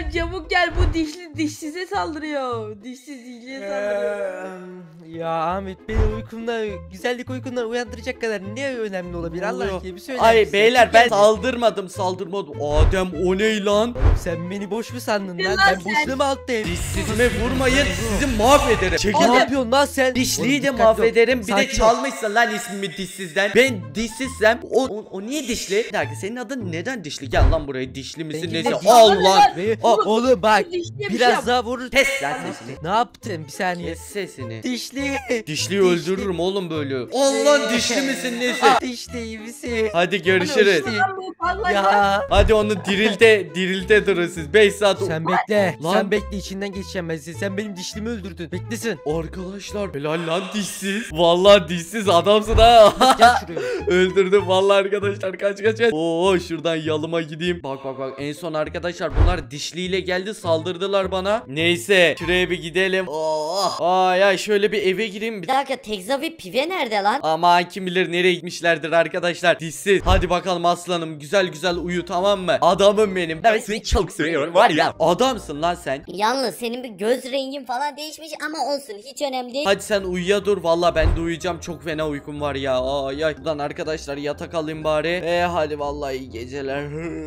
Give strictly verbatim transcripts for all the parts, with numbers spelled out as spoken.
gel çabuk gel, bu dişli dişsize saldırıyor. Dişsiz dişliye saldırıyor. Ya Ahmet, beni uykumda, güzellik uykumdan uyandıracak kadar ne önemli olabilir Allah aşkına, bir söyle. Ay beyler, ben saldırmadım saldırmadım. Adem, o ne lan? Oğlum sen beni boş mu sandın lan? Ben boşuna mı alttayım? Dişsizime vurmayın, sizi mahvederim. Çekil. Ne yapıyorsun lan sen? Dişliyi de Oğlum, dikkatli ol. mahvederim. Bir de Sakin ol. çalmışsın lan ismimi dişsizden. Ben dişsizsem o, o, o niye dişli? Bir dakika, senin adın neden dişli? Gel lan buraya, dişli misin Peki, neyse. dişli. Al lan. Be- Aa, Oğlum bak, Dişliye bir şey biraz yap. daha vurur. Kes lan sesini. Ne yaptın, bir saniye. Kes sesini. Dişli. Dişliyi öldürürüm oğlum böyle. Al lan, dişli misin neyse. Dişli iyi misin? Hadi görüşürüz. Dişli. Lan bu parlak lan. Ya. Hadi onu dirilte dirilte durun siz. beş saat. Sen bekle. Lan. Sen bekle, içinden geçeceğim ben seni. Sen benim dişlimi öldürdün. Beklesin. Arkadaşlar, helal lan dişsiz. Vallahi dişsiz adamsın ha. Gel şuraya. Öldürdüm vallahi arkadaşlar, kaç kaç kaç. Oo, şuradan yalıma gideyim. Bak bak bak, en son arkadaşlar bunlar dişliyle geldi, saldırdılar bana. Neyse, şuraya bir gidelim. Oh. Ay ay, şöyle bir eve gireyim. Bir dakika, Tekza ve Pive nerede lan? Ama kim bilir nereye gitmişlerdir arkadaşlar. Dişsiz. Hadi bakalım aslanım, güzel güzel uyu, tamam mı? Adamım benim. Ben seni çok seviyorum var ya. Adamsın lan sen. Yalnız senin bir göz rengin falan değişmiş ama olsun, hiç önemli değil. Hadi sen uyuya dur, valla ben de uyuyacağım, çok fena uykum var ya. Ay ay, buradan arkadaşlar yatak alayım bari. E hadi vallahi iyi geceler.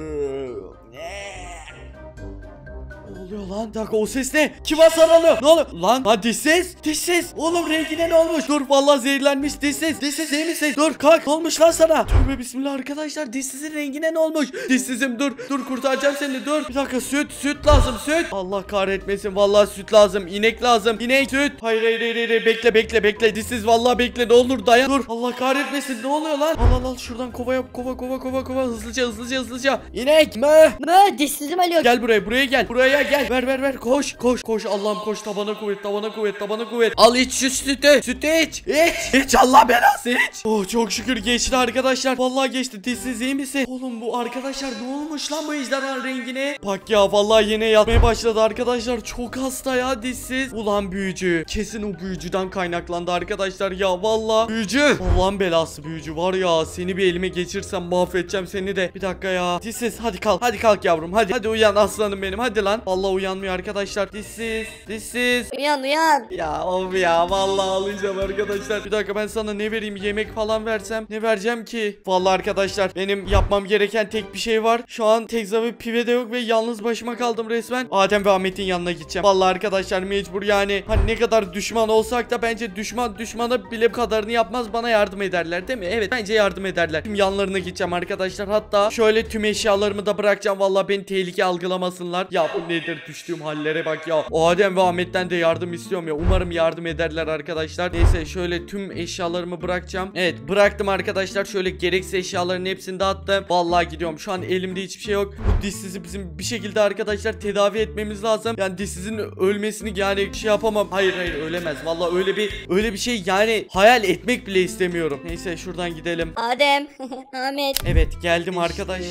Ne oluyor lan? Bir dakika, o ses ne? Kim hasar alıyor? Ne oluyor? Lan ha, dişsiz. Dişsiz. Oğlum rengine ne olmuş? Dur vallahi zehirlenmiş dişsiz. Dişsiz iyi misin? Dur kalk. Ne olmuş lan sana? Tövbe bismillah arkadaşlar. Dişsizin rengine ne olmuş? Dişsizim dur. Dur kurtaracağım seni, dur. Bir dakika, süt. Süt lazım, süt. Allah kahretmesin. Vallahi süt lazım. İnek lazım. İnek, süt. Hayır hayır hayır. hayır. Bekle bekle bekle. Dişsiz vallahi bekle. Ne olur dayan. Dur. Allah kahretmesin. Ne oluyor lan? Al al al. Şuradan kova yap. Kova kova kova kova. Hızlıca hızlıca hızlıca. İnek mi? Mı dişsizim ölüyor. Gel buraya, buraya gel. Buraya gel. Ver ver ver. Koş koş koş. Allah'ım koş. Tabana kuvvet, tabana kuvvet, tabana kuvvet. Al iç şu sütü. Sütü iç. İç. İç, Allah belası iç. Oh, çok şükür geçti arkadaşlar. Vallahi geçti. Dişsiz iyi misin? Oğlum bu arkadaşlar ne olmuş lan bu ejderhanın rengine? Bak ya, vallahi yine yatmaya başladı arkadaşlar. Çok hasta ya dişsiz. Ulan büyücü. Kesin o büyücüden kaynaklandı arkadaşlar ya. Vallahi büyücü. Allah'ın belası büyücü var ya. Seni bir elime geçirsem mahvedeceğim seni de. Bir dakika ya. Dişsiz hadi kalk. Hadi kalk yavrum. Hadi. Hadi uyan aslanım benim. Hadi lan. Vallahi uyanmıyor arkadaşlar. Dişsiz. Dişsiz. Uyan uyan. Ya of ya, vallahi ağlayacağım arkadaşlar. Bir dakika, ben sana ne vereyim, yemek falan versem ne vereceğim ki? Vallahi arkadaşlar, benim yapmam gereken tek bir şey var. Şu an Tekza ve Pive de yok ve yalnız başıma kaldım resmen. Adem ve Ahmet'in yanına gideceğim. Vallahi arkadaşlar mecbur yani. Hani ne kadar düşman olsak da bence düşman düşmana bile kadarını yapmaz, bana yardım ederler değil mi? Evet, bence yardım ederler. Tüm yanlarına gideceğim arkadaşlar. Hatta şöyle tüm eşyalarımı da bırakacağım. Vallahi beni tehlike algılamasınlar. Ya bu nedir, düştüğüm hallere bak ya. Adem ve Ahmet'ten de yardım istiyorum ya. Umarım yardım ederler arkadaşlar. Neyse, şöyle tüm eşyalarımı bırakacağım. Evet, bıraktım arkadaşlar. Şöyle gereksiz eşyaların hepsini dağıttım. Vallahi gidiyorum. Şu an elimde hiçbir şey yok. Bu dişsizi bizim bir şekilde arkadaşlar tedavi etmemiz lazım. Yani dişsizin ölmesini yani şey yapamam. Hayır hayır, ölemez. Vallahi öyle bir öyle bir şey yani hayal etmek bile istemiyorum. Neyse, şuradan gidelim. Adem. Ahmet. Evet, geldim arkadaşlar.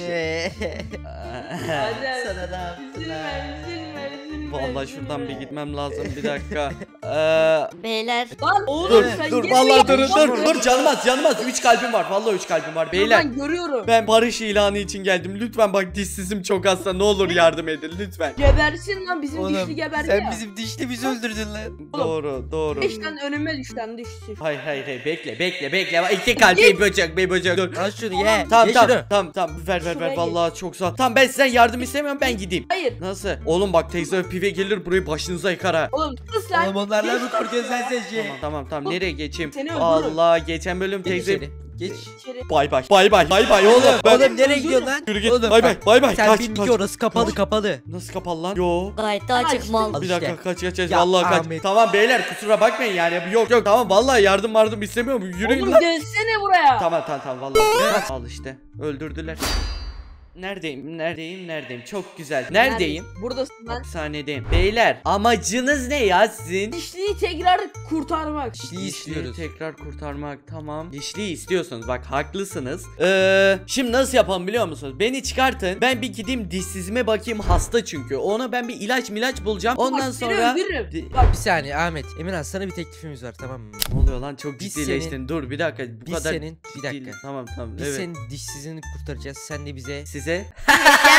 Hadi. Sana ne yaptılar? Üzülme, üzülme, üzülme. Vallahi üzülme. şuradan bir gitmem lazım, bir dakika. Ee, Beyler. Lan oğlum dur sen dur geri vallahi gel. dur dur dur, canım az canım az. üç kalbim var, vallahi üç kalbim var beyler. Ben görüyorum. Ben barış ilanı için geldim. Lütfen bak, dişsizim çok hasta. Ne olur yardım edin lütfen. Gebersin lan, bizim Oğlum dişli geberdi sen ya. bizim dişlimizi öldürdün lan. Doğru doğru. Beş tane önüme düş lan dişsiz. Hayır hayır hayır, bekle bekle bekle. İki kalp bir böcek bir böcek. Dur. Al şunu ye. Tamam Ye tamam şunu. tamam tamam, ver ver ver, Şuraya vallahi çok sağ ol. Tamam, ben sizden yardım istemiyorum, ben gideyim. Hayır. Nasıl? Oğlum bak, Tekza ve Pive gelir burayı başınıza yıkar ha. Oğlum sus lan. Oğlum onlarla mı korkuyorsun sen Seci? Tamam tamam tamam, nereye geçeyim? Seni öldürürüm. Allah, geçen bölüm Geç Tekza. içeri. Geç. İçeri. Bay bay bay bay bay bay oğlum. Oğlum, Ben... oğlum nereye gidiyorsun lan? Yürü git. Oğlum, Bay bay bak, bay bay. Sen Kaç bilmiyor kaç. ki orası kapalı kapalı. Nasıl kapalı lan? Yo. Gayet de açık Açtım. mal. Al Bir işte. dakika, kaç kaç kaç. Ya Vallahi kaç. Ahmet. Tamam beyler, kusura bakmayın yani. Yok yok, tamam vallahi yardım yardım istemiyorum. Yürüyün Oğlum lan. gelsene buraya. Tamam tamam tamam vallahi. Al işte. Öldürdüler. Neredeyim? Neredeyim? Neredeyim? Çok güzel. Neredeyim? Buradasın lan. Hapishanedeyim. Beyler, amacınız ne ya sizin? Dişliyi tekrar kurtarmak. Dişliyi Dişliyi istiyoruz. tekrar kurtarmak, tamam. Dişliyi istiyorsunuz, bak haklısınız. Ee, şimdi nasıl yapalım biliyor musunuz? Beni çıkartın, ben bir gideyim dişsizime bakayım, hasta çünkü. Ona ben bir ilaç milaç bulacağım. Ondan Bak, seni sonra öldürürüm. Di- Bak Bir saniye Ahmet. Emirhan, sana bir teklifimiz var, tamam mı? Ne oluyor lan, çok Biz ciddileştin. senin- Dur bir dakika, bu Biz kadar senin bir ciddi- dakika. Tamam tamam, Biz evet. senin dişsizini kurtaracağız. Sen de bize Size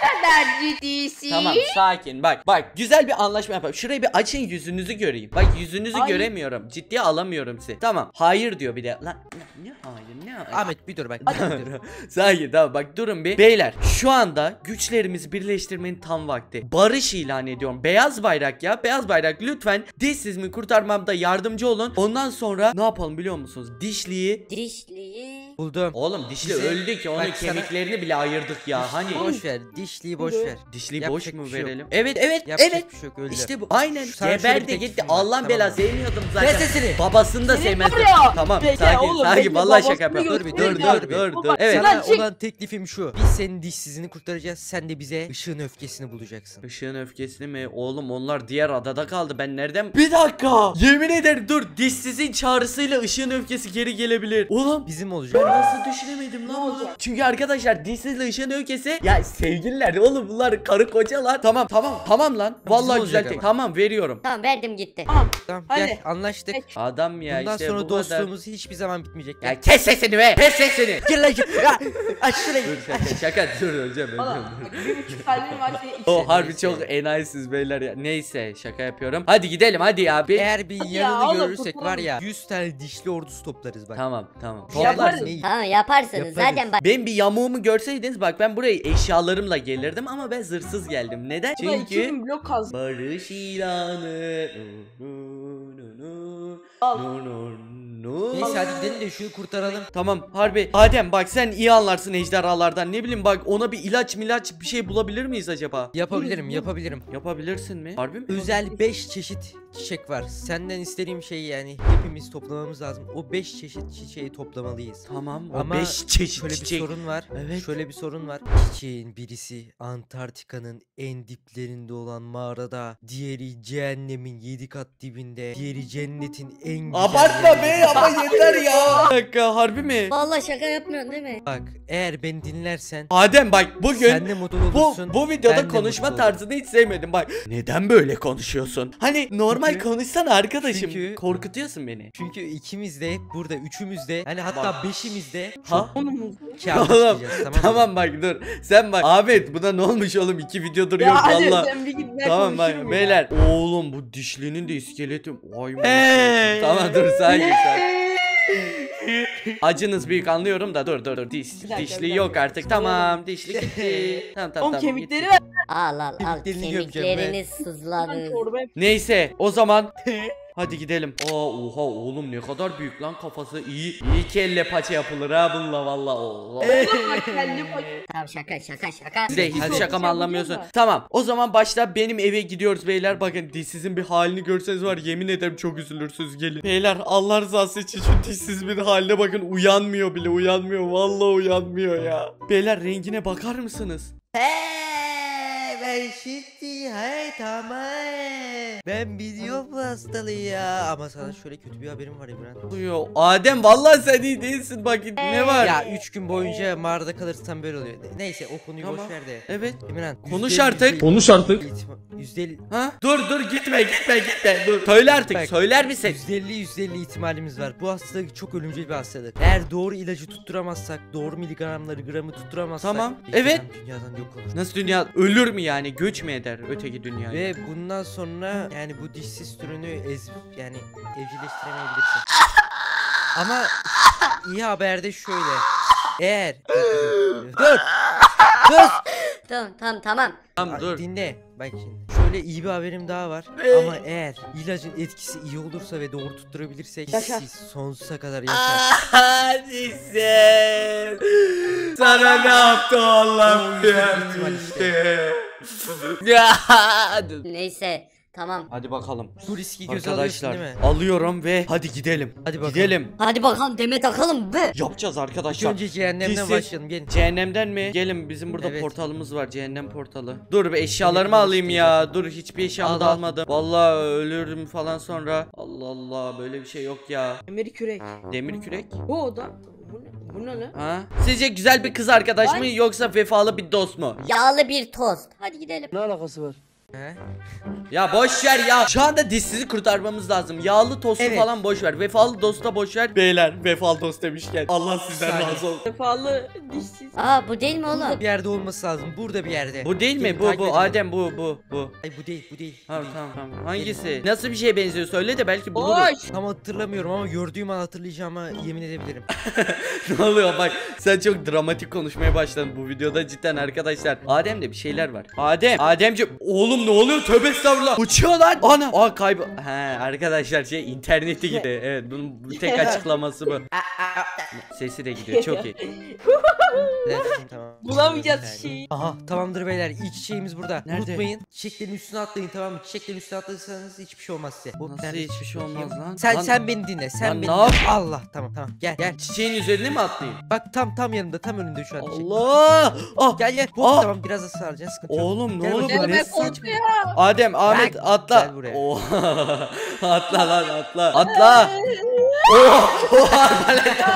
kadar ciddisin. Tamam sakin bak bak güzel bir anlaşma yapalım. Şurayı bir açın yüzünüzü göreyim. Bak yüzünüzü Hayır. göremiyorum. Ciddiye alamıyorum sizi. Tamam hayır diyor bir de. Lan ne, ne hayır ne hayır. Ahmet bir dur bak. bir dur. Sakin tamam bak durun bir. Beyler şu anda güçlerimizi birleştirmenin tam vakti. Barış ilan ediyorum. Beyaz bayrak ya. Beyaz bayrak lütfen dişsizimi kurtarmamda yardımcı olun. Ondan sonra ne yapalım biliyor musunuz? Dişliyi. Dişliyi. Buldum. Oğlum dişli Bize- öldü ki onun Bak sana- kemiklerini bile ayırdık ya. Hani Boş ver. Dişliyi boş ver. dişliyi Yapacak boş bir mu şey yok. verelim? Evet evet Yapacak evet. bir şey yok, öldü. İşte bu. Aynen. Sana şöyle bir Geberdi teklifim gitti. var, Allah tamam bela mı? sevmiyordum zaten. Kes sesini. Babasını da Seni sevmezdi. var ya, Tamam bekle sakin oğlum, sakin bekle, vallahi şaka babasını yapıyorum. Dur bir gösterin dur ya. dur bir. Dur dur. Evet. Lan Sana çık. olan teklifim şu. Biz senin dişsizini kurtaracağız. Sen de bize ışığın öfkesini bulacaksın. Işığın öfkesini mi? Oğlum onlar diğer adada kaldı. Ben nereden? Bir dakika. Yemin ederim dur. Dişsizin çağrısıyla ışığın öfkesi geri gelebilir. Oğlum Bizim ben olacak. nasıl düşünemedim lan bunu? Çünkü arkadaşlar dişsizle ışığın öfkesi ya sevgililer oğlum bunlar karı kocalar. Tamam tamam tamam lan. Vallahi olacak güzel tek. ama. Tamam veriyorum. Tamam verdim gitti. Tamam Hadi. gel anlaştık. Peki. Adam ya Bundan işte sonra bu kadar. dostluğumuz hiçbir zaman bitmeyecek. Gel. Ya kes sesini be. Kes sesini. Gel lan gel. Ya, aç şurayı. Dur şaka şaka dur öleceğim Oğlum öleceğim. bak, bir buçuk kalbim var seni içine. O harbi neyse. çok enayisiz beyler ya. Neyse şaka yapıyorum. Hadi gidelim hadi ya. Bir... Eğer bir Ya yanını oğlum, görürsek kurtulalım. var ya yüz tane dişli ordusu toplarız bak. Tamam tamam. Yaparız. Toplarsın. Neyi? Tamam yaparsınız. Yaparız. Zaten bak. Ben bir yamuğumu görseydiniz bak ben buraya eşyalarımla gelirdim ama ben zırhsız geldim. Neden? Burada iki Çünkü bin blok kazdım. barış ilanı. Nu, nu, nu, Al. nu, nu, nu. Neyse hadi gidelim de şunu kurtaralım. Tamam harbi. Adem bak sen iyi anlarsın ejderhalardan. Ne bileyim bak ona bir ilaç milaç bir şey bulabilir miyiz acaba? Yapabilirim yapabilirim. Yapabilirsin mi? Harbi mi? Özel beş çeşit çiçek var. Senden istediğim şey yani hepimiz toplamamız lazım. O beş çeşit çiçeği toplamalıyız. Tamam o Ama beş çeşit Şöyle çiçek. bir sorun var. Evet. Şöyle bir sorun var. Çiçeğin birisi Antarktika'nın en diplerinde olan mağarada, diğeri cehennemin yedi kat dibinde, diğeri cennetin en güzel Abartma yerinde. be ama yeter ya. Bir dakika harbi mi? Vallahi şaka yapmıyorsun değil mi? Bak eğer beni dinlersen Adem bak bugün sen de mutlu Bu, olursun. bu videoda ben de konuşma mutlu olurum. tarzını hiç sevmedim bak. Neden böyle konuşuyorsun? Hani normal Çünkü- konuşsana arkadaşım. çünkü- Korkutuyorsun beni. Çünkü ikimiz de burada üçümüz de hani hatta Bak. beşimiz de Ha? Onumuz. kâr Oğlum, çıkacağız, tamam mı? Tamam bak dur. Sen bak Ahmet buna ne olmuş oğlum? İki videodur yok Ya hadi valla. sen bir git ben Tamam bak konuşurum ya. beyler. Oğlum bu dişlinin de iskeleti. Vay be. Hey! Tamam dur sakin sakin. Acınız büyük anlıyorum da dur dur dur. Diş, Bir dakika, dişli bir dakika. yok artık. Tamam dişli gitti. Tamam tamam Oğlum tamam. kemikleri gitti. ver. Al al al. Kemiklerini gömeceğim Kemikleriniz sızladı. Çorba yap- Neyse o zaman hadi gidelim. Aa oha oğlum ne kadar büyük lan kafası iyi. İyi kelle paça yapılır ha bununla valla. Oo. Oğlum bak kelli paça- Tamam şaka şaka şaka. Siz de hiç Hadi. şaka mı anlamıyorsun? Yapacağız Tamam o zaman başta benim eve gidiyoruz beyler. Bakın dişsizin bir halini görseniz var yemin ederim çok üzülürsünüz gelin. Beyler Allah rızası için şu dişsiz bir haline bakın uyanmıyor bile uyanmıyor. Vallahi uyanmıyor ya. Beyler rengine bakar mısınız? Hey, ben şimdi hey tamam. Ben biliyorum bu hastalığı ya. Ama sana şöyle kötü bir haberim var İmran. Yo, Adem vallahi sen iyi değilsin bak ne var? Ya üç gün boyunca mağarada kalırsan böyle oluyor. Ne- Neyse o konuyu Tamam. boş ver de. Evet. İmran. Konuş yüzde elli, artık. yüzde Konuş artık. elli ihtima- yüzde elli Ha? Dur dur gitme gitme gitme. Dur. Söyle artık Bak, söyler misin? yüzde elli yüzde elli ihtimalimiz var. Bu hastalık çok ölümcül bir hastalık. Eğer doğru ilacı tutturamazsak, doğru miligramları gramı tutturamazsak. Tamam, işte evet. adam dünyadan yok olur. Nasıl dünya ölür mü yani göç mü eder öteki dünyaya? Ve bundan sonra yani bu dişsiz türünü ez yani evcilleştiremeyebilirsin. Ama iyi haber de şöyle. Eğer dur dur Tamam tamam tamam. Tamam Aa, dur. dinle bak şimdi. Şöyle iyi bir haberim daha var. Ee? Ama eğer ilacın etkisi iyi olursa ve doğru tutturabilirsek Yaşar. siz sonsuza kadar yaşar. Hadi sen. Sana ne yaptı Allah'ım ihtimal işte. Ya. Neyse tamam. Hadi bakalım. Bu riski göze alıyorsun Arkadaşlar değil mi? alıyorum ve hadi gidelim. Hadi bakalım. Gidelim. Hadi bakalım deme takalım be. Yapacağız İlk arkadaşlar. önce cehennemden Dişsiz. başlayalım gelin. Cehennemden mi? Gelin bizim burada Evet. portalımız var. Cehennem portalı. Dur bir eşyalarımı Evet, alayım ya. Dur hiçbir eşyamı Al, da al. almadım. Vallahi ölürüm falan sonra. Allah Allah böyle bir şey yok ya. Demir kürek. Demir kürek. Bu oda. Bu ne, bu ne lan? Ha? Sizce güzel bir kız arkadaş mı Ay. yoksa vefalı bir dost mu? Yağlı bir tost. Hadi gidelim. Ne alakası var? He? Ya boş ver ya. Şu anda dişsizi kurtarmamız lazım. Yağlı tostu Evet. falan boş ver. Vefalı dosta boş ver. Beyler vefalı dost demişken Allah sizden Saniye. razı olsun. Vefalı dişsiz. Aa bu değil mi oğlum? Bir yerde olması lazım. Burada bir yerde. Bu değil mi? Gelin, Bu takip bu edin. Adem bu bu bu. Ay bu değil bu değil. bu Tamam değil. tamam tamam. Hangisi? Nasıl bir şeye benziyor söyle de belki buluruz. Boş. Tam hatırlamıyorum ama gördüğüm an hatırlayacağıma yemin edebilirim. Ne oluyor bak, sen çok dramatik konuşmaya başladın bu videoda cidden arkadaşlar. Adem'de bir şeyler var. Adem, Ademciğim, oğlum ne oluyor? Tövbe estağfurullah. Uçuyor lan. Ana. Aa kaybı. He arkadaşlar şey interneti gidiyor. Evet bunun bu tek açıklaması bu. Sesi de gidiyor çok iyi. Dersin, tamam. Bulamayacağız Yani. şeyi. Aha tamamdır beyler, ilk çiçeğimiz burada. Nerede? Unutmayın, çiçeklerin üstüne atlayın, tamam mı? Çiçeklerin üstüne atlarsanız hiçbir şey olmaz size. Hop, Nasıl nerede hiçbir şey bakayım? olmaz lan? Sen Lan- sen beni dinle, sen Lan beni ne dinle. yap- Allah, tamam tamam, gel gel. Çiçeğin üzerine mi atlayayım? Bak tam tam yanımda, tam önünde şu an çiçek. Allah. Ah. Gel gel. Hop, Ah. tamam biraz da saracağız, sıkıntı yok. Oğlum ne Gel oluyor? bakayım, Bu ne Gelme saçma? korkuyor. Adem, Ahmet Gel atla. buraya. Oha. Atla lan atla. Atla. Oha. Oha.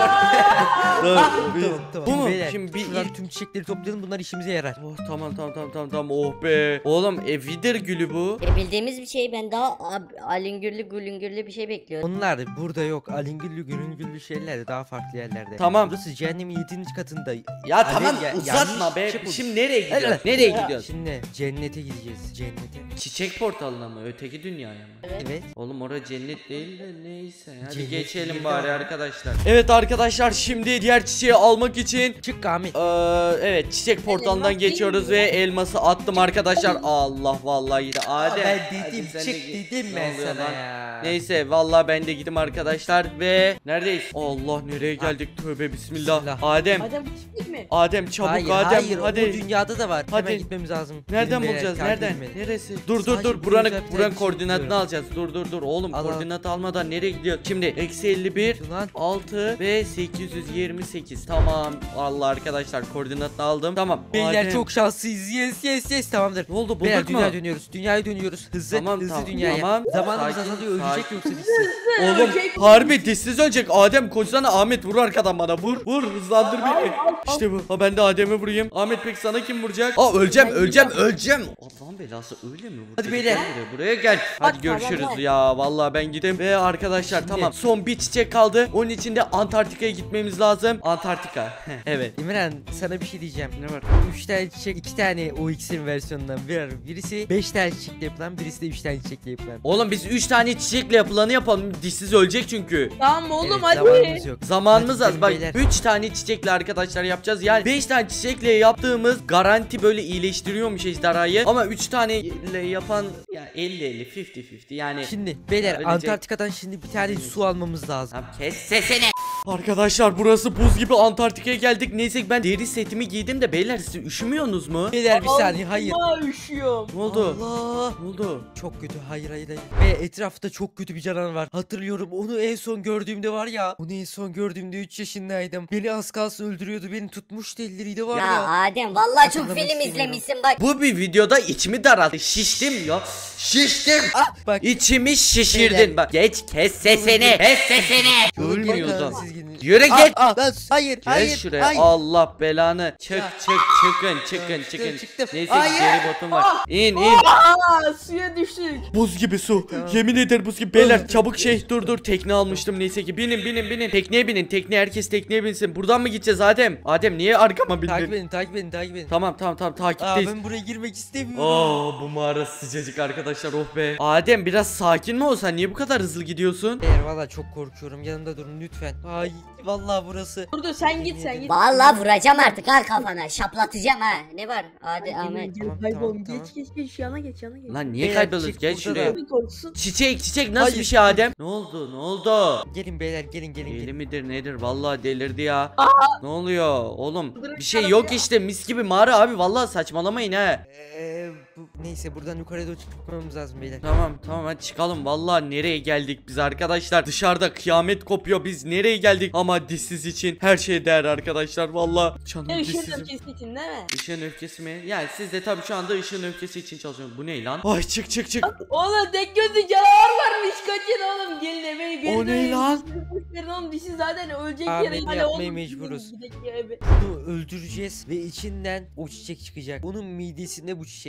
Dur. biz- Tamam tamam. Bu mu? Beyler, Şimdi bir şuradan ilk- tüm çiçekleri toplayalım, bunlar işimize yarar. Oh, tamam tamam tamam tamam tamam oh be. Oğlum e, vidir gülü bu. E, bildiğimiz bir şey, ben daha ab- alingürlü gülüngürlü bir şey bekliyorum. Onlar burada yok. Alingüllü gürüngüllü şeylerde, daha farklı yerlerde. Tamam. Burası cehennemin yedinci katında. Ya Alev tamam ya- uzatma yanlış be. şey buldum. Şimdi nereye gidiyoruz? Evet. Nereye gidiyoruz? Şimdi cennete gideceğiz. Cennete. Çiçek portalına mı? Öteki dünyaya mı? Evet. Oğlum orada cennet değil de neyse. Hadi Cennet geçelim değil bari de- arkadaşlar. Evet arkadaşlar, şimdi diğer çiçeği almak için Çık Ahmet. Ee, evet çiçek portalından elmas değil geçiyoruz mi? ve elması attım arkadaşlar. Allah vallahi de Adem. Ben hadi dedim, sen de çık git. dedim Ne ben oluyor sana lan? ya. Neyse vallahi ben de gittim arkadaşlar ve neredeyiz? Allah nereye geldik? Tövbe bismillah. Bismillah. Adem. Adem gitmek mi? Adem çabuk Hayır Adem hayır, hadi. o dünyada da var. Hadi. Hemen gitmemiz lazım. Nereden Gelin bulacağız? beyler, Nereden? takip edin beni. Neresi? Dur dur Sadece dur. bu Buranın yüzden bir buranın tane koordinatını çiziyorum. alacağız. Dur dur dur. Oğlum Al, al. koordinat almadan nereye gidiyor? Şimdi eksi elli bir, Ulan. altı ve sekiz yüz yirmi sekiz. Tamam. Allah arkadaşlar koordinatını aldım. Tamam. Beyler Adem. çok şanslıyız. Yes yes yes, tamamdır. Ne oldu, Beyler bulduk mu? dünyaya dönüyoruz. Dünyaya dönüyoruz. Hızlı Tamam, hızlı tamam, dünyaya. tamam. Zamanımız Sakin, azalıyor, ölecek sakin. yoksa dişsiz. Oğlum Ölecek. harbi dişsiz ölecek. Adem koşsana, Ahmet vur arkadan bana, vur vur hızlandır beni. İşte bu. Ha ben de Adem'e vurayım. Ahmet peki sana kim vuracak? Aa öleceğim öleceğim öleceğim. Allah'ın belası öyle mi? Hadi beyler. Buraya, buraya gel. Hadi Hadi, görüşürüz tamam. ya. Vallahi ben gideyim. Ve arkadaşlar Şimdi- tamam, son bir çiçek kaldı. Onun için de Antarktika'ya gitmemiz lazım. Antarktika. Evet. İmran, sana bir şey diyeceğim. Ne var? üç tane çiçek, iki tane O X'in versiyonundan bir. Birisi beş tane çiçekle yapılan, birisi de üç tane çiçekle yapılan. Oğlum biz üç tane çiçekle yapılanı yapalım. Dişsiz ölecek çünkü. Tamam oğlum Evet, hadi. zamanımız yok. Zamanımız Hadi az. Bak beyler. üç tane çiçekle arkadaşlar yapacağız. Yani beş tane çiçekle yaptığımız garanti böyle iyileştiriyormuş ejderhayı. Ama üç taneyle yapan ya elli elli elli elli yani. Şimdi beyler, Ölecek. Antarktika'dan şimdi bir tane su almamız lazım. Tamam, kes sesini. Arkadaşlar burası buz gibi, Antarktika'ya geldik. Neyse ben deri setimi giydim de beyler siz üşümüyorsunuz mu? Beyler bir saniye, hayır. Aa, üşüyorum. Ne oldu? Allah. Ne oldu? Çok kötü, hayır hayır hayır. Ve etrafta çok kötü bir canavar var. Hatırlıyorum, onu en son gördüğümde var ya. Onu en son gördüğümde üç yaşındaydım. Beni az kalsın öldürüyordu. Beni tutmuştu, elleriyle var Ya ya. Adem vallahi çok Hatırlamak film istemiyorum. izlemişsin bak. Bu bir videoda içimi daralttı. Şiştim ya. Şiştim. Bak. İçimi şişirdin. Beyler. Bak geç kes sesini. Kes sesini. Yolun geri Ölmüyordu. kalanı siz gidin. Yürü Aa, git. aa, lan, hayır Gel hayır. şuraya. hayır. Allah belanı. Çık Ya. çık çıkın çıkın Çıktım, çıkın. çıktım. Neyse Hayır. geri botum var. İn in. Aa, suya düştük. Buz gibi su. Tamam. Yemin ederim buz gibi. Beyler çabuk şey dur dur tekne almıştım neyse ki. Binin binin binin. Tekneye binin. Tekneye herkes tekneye binsin. Buradan mı gideceğiz Adem? Adem niye arkama Takip bindin? edin, takip edin, takip edin. Tamam tamam tamam Aa, takipteyiz. ben buraya girmek istemiyorum. Oo bu mağara sıcacık arkadaşlar, oh be. Adem biraz sakin mi olsan, niye bu kadar hızlı gidiyorsun? Beyler valla çok korkuyorum. Yanımda durun lütfen. Ay vallahi burası. Dur dur sen git sen git. Vallahi vuracağım artık al kafana, şaplatacağım ha. Ne var? Hadi Gel, Ahmet. gel, Tamam, kaybolun. tamam, Geç geç geç yana geç yana geç. Lan niye Beyler, kayboluyorsun? çık Gel burada şuraya. da. Bir korksun. Çiçek çiçek nasıl Hayır. bir şey Adem? Ne oldu ne oldu? Gelin beyler, gelin gelin Deli gelin. midir nedir? Vallahi delirdi ya. Aa! Ne oluyor oğlum? Bırak Bir şey bana yok ya. işte, mis gibi mağara abi, vallahi saçmalamayın ha. Ee, bu, neyse buradan yukarıya doğru çıkmamız lazım beyler. Tamam tamam hadi çıkalım. Vallahi nereye geldik biz arkadaşlar? Dışarıda kıyamet kopuyor. Biz nereye geldik? Ama dişsiz için her şey değer arkadaşlar. Vallahi canım Ne ışın dişsizim. öfkesi için değil mi? Işığın öfkesi mi? Yani siz de tabii şu anda ışığın öfkesi için çalışıyorsunuz. Bu ne lan? Ay çık çık çık. Oğlum tek gözlü canavar varmış, kaçın oğlum, gelin eve gelin. O ne eve. lan? Verin oğlum, dişi zaten ölecek Ahmet yere. yapmaya oğlum, mecburuz. gidelim eve. Bunu öldüreceğiz ve içinden o çiçek çıkacak. Onun midesinde bu çiçek.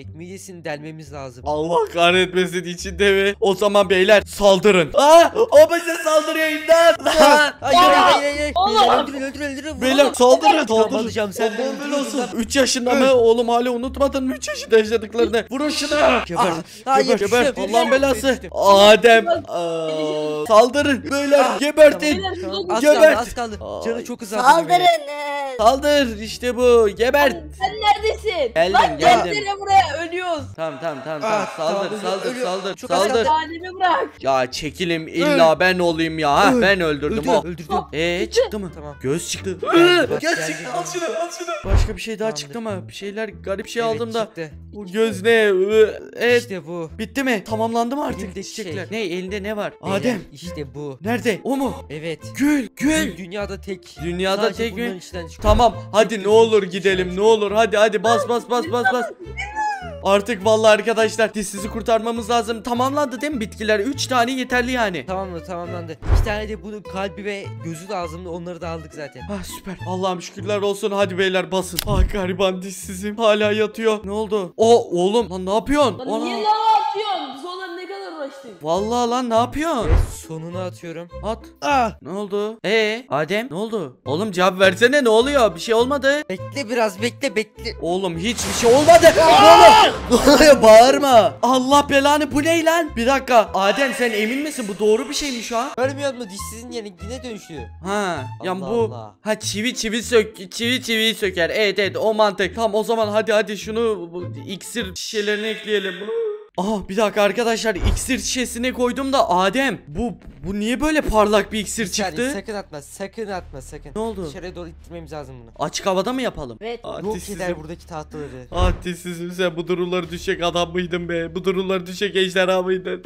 ölecek. Midesini delmemiz lazım. Allah kahretmesin, içinde mi? O zaman beyler saldırın. Aa, o bize saldırıyor, imdat. Hayır hayır hayır hayır. Oğlum. Beyler öldürün öldürün öldürün. Beyler saldırın, Tamam, saldırın. alacağım, sen Allah beni belası. öldürüyorsun. üç yaşında mı oğlum, hala unutmadın mı üç yaşında yaşadıklarını? Vurun şunu. Geber. Ah, Hayır, geber, geber. düştüm, Allah'ın düştüm, belası. düştüm. Adem. Aa, saldırın beyler, gebertin. Beyler, Tamam, şurada az Gebert. kaldı az kaldı. Aa, Canı çok hızlı. Saldırın. ee. Saldır, işte bu. Gebert. Sen neredesin? Geldim, Lan geldim. gelsene buraya, ölüyoruz. Tamam tamam tamam Ah, tamam. Saldır, tamam, saldır, ölüyor. saldır, Çok az saldır. kaldı. Adem'i bırak. Ya çekilim, illa ben olayım ya. Ha, Öl. ben öldürdüm Öldürdüm o. öldürdüm. Ee çıktı mı? Tamam. Göz çıktı. Geldi, bak, Göz geldi. çıktı. Al şunu, al şunu. Başka bir şey daha Tamamdır. çıktı mı? Bir şeyler, garip şey Evet, aldım da. çıktı. Bu göz ne? Ee, Evet. İşte bu. Bitti mi? Tamamlandı mı artık Elimdeki çiçekler? şey. Ne, elinde ne var? Beyler, Adem. İşte bu. Nerede? O mu? Evet. Gül, gül. Dünyada tek. Dünyada Sadece tek mi? bunların içinden çıkıyor. Tamam, hadi Tek ne olur gözün gidelim, içinden ne olur. Hadi hadi bas bas bas bas bas. Artık vallahi arkadaşlar dişsizi kurtarmamız lazım. Tamamlandı değil mi bitkiler? üç tane yeterli yani. Tamam mı? Tamamlandı. İki tane de bunun kalbi ve gözü lazımdı. Onları da aldık zaten. Ah süper. Allah'ım şükürler olsun. Hadi beyler basın. Ah gariban dişsizim. Hala yatıyor. Ne oldu? O oğlum lan ne yapıyorsun? Lan Ana. niye lava atıyorsun? Sonra ne kadar uğraştın? Vallahi lan ne yapıyorsun? Ve sonunu atıyorum. At. Ah! Ne oldu? Ee Adem ne oldu? Oğlum cevap versene, ne oluyor? Bir şey olmadı. Bekle biraz bekle bekle. Oğlum hiçbir şey olmadı. Oğlum. Ne oluyor? Bağırma. Allah belanı, bu ne lan? Bir dakika. Adem sen emin misin? Bu doğru bir şey mi şu an? Görmüyor musun? Dişsizin yine dönüştü. Ha. Ya Allah bu Allah. ha çivi çivi sök çivi çiviyi söker. Evet evet, o mantık. Tamam o zaman hadi hadi şunu bu, iksir şişelerine ekleyelim. Aha bir dakika arkadaşlar, iksir şişesine koydum da Adem bu bu niye böyle parlak bir iksir Bir saniye, çıktı? sakın atma sakın atma sakın. Ne oldu? Dışarıya doğru ittirmemiz lazım bunu. Açık havada mı yapalım? Evet. Ah, Yok dişsizim. eder buradaki tahtaları. Ah dişsizim, sen bu durumları düşecek adam mıydın be? Bu durumları düşecek ejderha mıydın?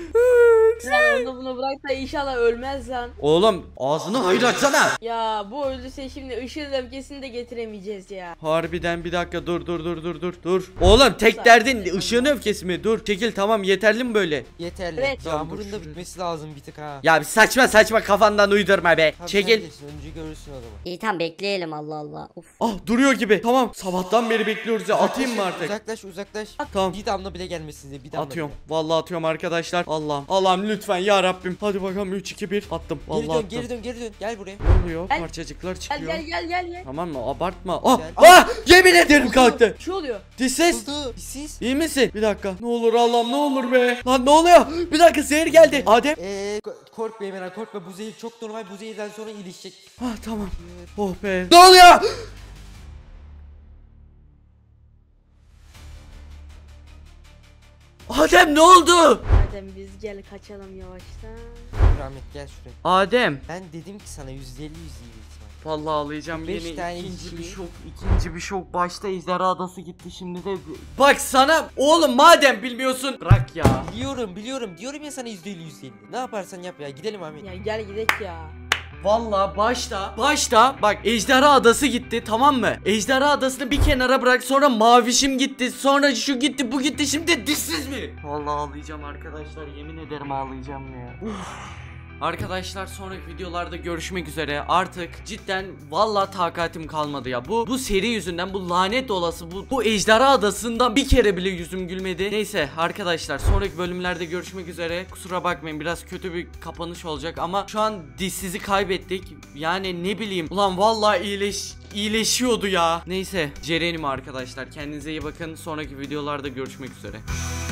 Sen onu bunu bırak da inşallah ölmez lan. Oğlum ağzını hayır açsana. Ya bu öldüyse şimdi ışığı öfkesini de getiremeyeceğiz ya. Harbiden bir dakika, dur dur dur dur dur dur. Oğlum tek derdin ışığın öfkesi mi? Dur çekil, tamam yeterli mi böyle? Yeterli. Evet. Yağmurun da bitmesi lazım bir tık ha. Ya bir saçma saçma kafandan uydurma be. Tabii Çekil. sen de Önce görürsün o zaman. İyi tamam bekleyelim Allah Allah. Uf. Ah duruyor gibi. Tamam. Sabahtan beri bekliyoruz ya. Atayım mı artık? Uzaklaş uzaklaş. Tamam. Bir damla bile gelmesin diye bir damla. Atıyorum. bile. Vallahi atıyorum arkadaşlar. Allah'ım. Allah'ım lütfen ya Rabbim. Hadi bakalım üç iki bir attım. Vallahi Geri dön attım. geri dön geri dön. Gel buraya. Ne oluyor? Gel. Parçacıklar Gel çıkıyor. gel gel gel gel. Tamam mı? Abartma. Ah! Gel. Ah! Yemin ederim kalktı. Bir şey oluyor. Dişsiz. Oldu. Siz. İyi misin? Bir dakika. Ne olur Allah'ım, ne olur be. Lan ne oluyor? Bir dakika, zehir geldi. Adem. Eee korkma Emre korkma, bu zehir çok normal, bu zehirden sonra iyileşecek. Ah tamam. Oh be. Ne oluyor? Adem ne oldu? Adem biz gel kaçalım yavaştan. Rahmet gel şuraya. Adem. Ben dedim ki sana yüzde elli yüzde elli ihtimal. Vallahi ağlayacağım. Beş Yeni tane ikinci gibi. bir şok, ikinci bir şok. Başta ejderha adası gitti, şimdi de bak sana oğlum, madem bilmiyorsun bırak ya. Biliyorum biliyorum diyorum ya sana yüzde elli yüzde elli. Ne yaparsan yap ya, gidelim Ahmet. Ya gel gidek ya. Vallahi başta başta bak ejderha adası gitti, tamam mı? Ejderha adasını bir kenara bırak, sonra mavişim gitti, sonra şu gitti, bu gitti, şimdi dişsiz mi? Vallahi ağlayacağım arkadaşlar, yemin ederim ağlayacağım ya. Arkadaşlar sonraki videolarda görüşmek üzere. Artık cidden vallahi takatim kalmadı ya. Bu bu seri yüzünden, bu lanet olası bu bu ejderha adasından bir kere bile yüzüm gülmedi. Neyse arkadaşlar, sonraki bölümlerde görüşmek üzere. Kusura bakmayın, biraz kötü bir kapanış olacak ama şu an dişsizi kaybettik. Yani ne bileyim. Ulan vallahi iyileş iyileşiyordu ya. Neyse, cerenim arkadaşlar. Kendinize iyi bakın. Sonraki videolarda görüşmek üzere.